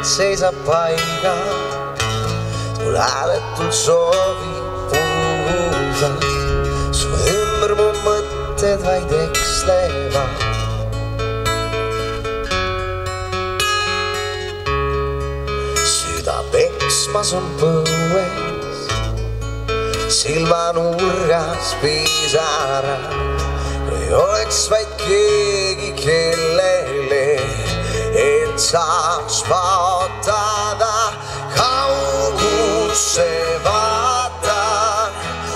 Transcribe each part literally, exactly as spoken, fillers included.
seisab paigal, mul hääletult soovib puhuda. Su ümber mu mõtted vaid ekslevad. Süda peksmas on põues, silmanurgas pisarad. Kui oleks vaid keegi, kellele et saaks paotada, kaugusse vaatan,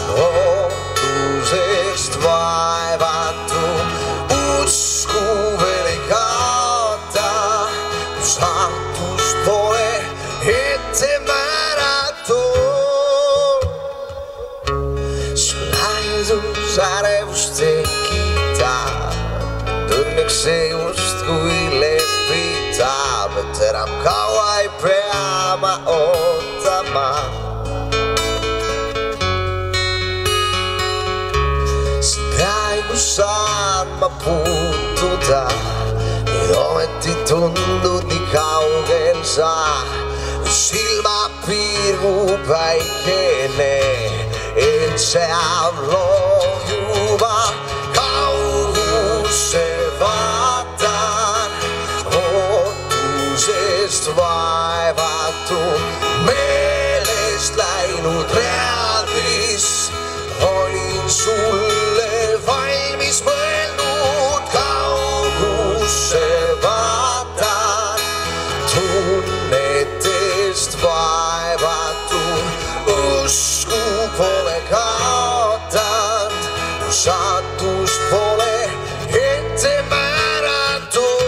ootusest vaevatu, usku veel ei kaota, saatust pole ette määratud. Su lähedus ärevust tekitab, õnneks see justkui lepitab, et enam kaua ei pea ma ootama. Siin peaaegu saan ma puutuda, nüüd ometi tundud nii kaugel sa. Silmapiirgu päikene, et seal loojuva kaugusse vaatan, ootusest vaevatu, meelest läinud read, mis olin sulle valmis mõelnud. Kaugusse vaatan, tunnetest vaevatu, usku pole kaotanud, saatust pole ette määratud.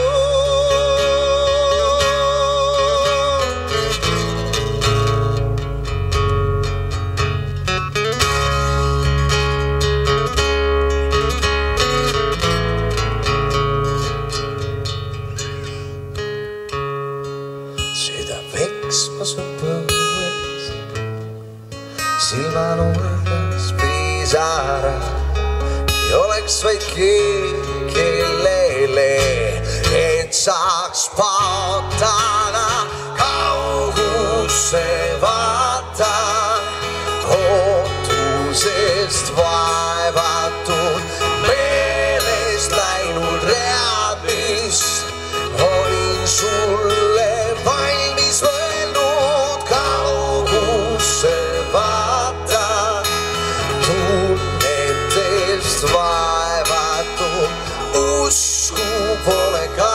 Süda peksmas on põues, silmanurgas pisarad. Ei oleks vaid keegi, kellele et saaks paotada, kaugusse vaatan, ootusest vaevatud, meelest läinud read, mis olin sulle valmis mõelnud. Kaugusse vaatan, tunnetest vaevatu, usku pole ka.